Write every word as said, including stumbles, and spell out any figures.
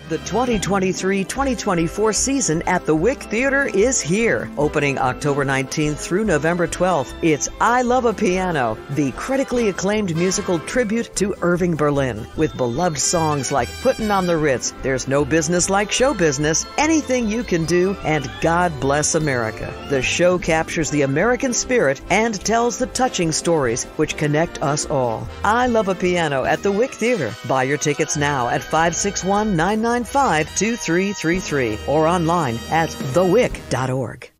The twenty twenty-three twenty twenty-four season at the Wick Theater is here. Opening October nineteenth through November twelfth, it's I Love a Piano, the critically acclaimed musical tribute to Irving Berlin. With beloved songs like Puttin' on the Ritz, There's No Business Like Show Business, Anything You Can Do, and God Bless America. The show captures the American spirit and tells the touching stories which connect us all. I Love a Piano at the Wick Theater. Buy your tickets now at five six one, nine nine five, two three three three or online at the wick dot org.